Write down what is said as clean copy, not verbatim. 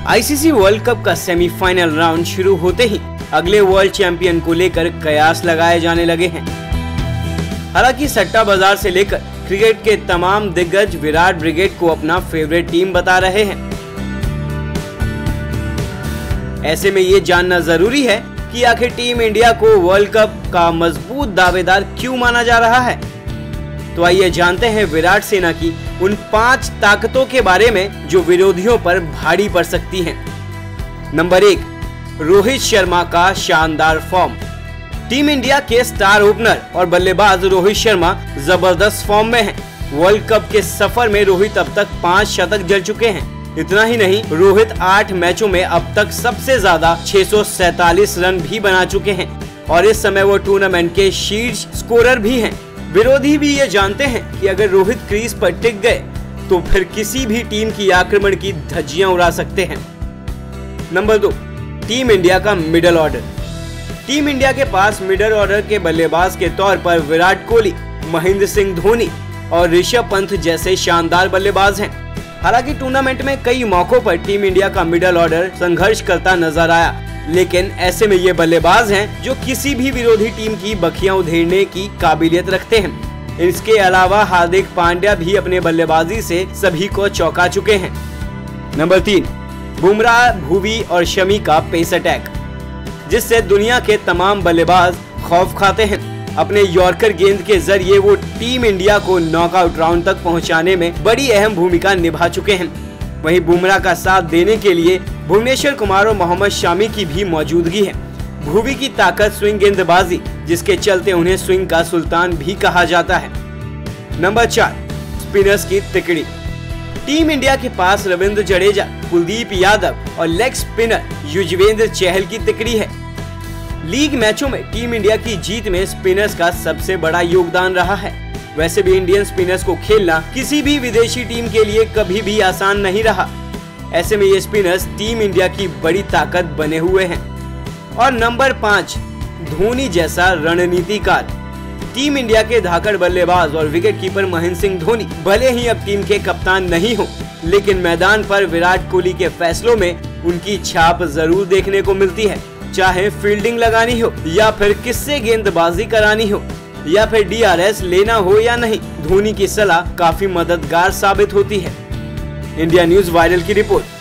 ICC world cup का semifinal round शुरू होते ही अगले वर्ल्ड चैंपियन को लेकर कयास लगाए जाने लगे हैं। हालांकि सट्टा बाजार से लेकर क्रिकेट के तमाम दिग्गज विराट ब्रिगेड को अपना फेवरेट टीम बता रहे हैं। ऐसे में ये जानना जरूरी है कि आखिर टीम इंडिया को वर्ल्ड कप का मजबूत दावेदार क्यों माना जा रहा है। तो आइए जानते हैं विराट सेना की उन 5 ताकतों के बारे में जो विरोधियों पर भारी पड़ सकती हैं। नंबर 1, रोहित शर्मा का शानदार फॉर्म। टीम इंडिया के स्टार ओपनर और बल्लेबाज रोहित शर्मा जबरदस्त फॉर्म में हैं। वर्ल्ड कप के सफर में रोहित अब तक 5 शतक जड़ चुके हैं। इतना ही नहीं, रोहित 8 मैचों में अब तक सबसे ज्यादा 647 रन भी बना चुके हैं और इस समय वो टूर्नामेंट के शीर्ष स्कोरर भी हैं। विरोधी भी ये जानते हैं कि अगर रोहित क्रीज पर टिक गए तो फिर किसी भी टीम की आक्रमण की धज्जियां उड़ा सकते हैं। नंबर 2, टीम इंडिया का मिडिल ऑर्डर। टीम इंडिया के पास मिडिल ऑर्डर के बल्लेबाज के तौर पर विराट कोहली, महेंद्र सिंह धोनी और ऋषभ पंत जैसे शानदार बल्लेबाज हैं। हालांकि टूर्नामेंट में कई मौकों पर टीम इंडिया का मिडिल ऑर्डर संघर्ष करता नजर आया, लेकिन ऐसे में ये बल्लेबाज हैं जो किसी भी विरोधी टीम की बखियां उधेड़ने की काबिलियत रखते हैं। इसके अलावा हार्दिक पांड्या भी अपने बल्लेबाजी से सभी को चौंका चुके हैं। नंबर 3, बुमराह, भुवी और शमी का पेस अटैक, जिससे दुनिया के तमाम बल्लेबाज खौफ खाते हैं। अपने यॉर्कर गेंद के जरिए वो टीम इंडिया को नॉकआउट राउंड तक पहुंचाने में बड़ी अहम भूमिका निभा चुके हैं। वहीं बुमराह का साथ देने के लिए भुवनेश्वर कुमार और मोहम्मद शामी की भी मौजूदगी है। भुवी की ताकत स्विंग गेंदबाजी, जिसके चलते उन्हें स्विंग का सुल्तान भी कहा जाता है। नंबर 4, स्पिनर्स की तिकड़ी। टीम इंडिया के पास रविंद्र जडेजा, कुलदीप यादव और लेग स्पिनर युजवेंद्र चहल की तिकड़ी है। लीग मैचों में टीम इंडिया की जीत में स्पिनर्स का सबसे बड़ा योगदान रहा है। वैसे भी इंडियन स्पिनर्स को खेलना किसी भी विदेशी टीम के लिए कभी भी आसान नहीं रहा। ऐसे में ये स्पिनर्स टीम इंडिया की बड़ी ताकत बने हुए हैं। और नंबर 5, धोनी जैसा रणनीतिकार। टीम इंडिया के धाकड़ बल्लेबाज और विकेट कीपर महेंद्र सिंह धोनी भले ही अब टीम के कप्तान नहीं हो, लेकिन मैदान पर विराट कोहली के फैसलों में उनकी छाप जरूर देखने को मिलती है। चाहे फील्डिंग लगानी हो या फिर किससे गेंदबाजी करानी हो या फिर DRS लेना हो या नहीं, धोनी की सलाह काफी मददगार साबित होती है। इंडिया न्यूज वायरल की रिपोर्ट।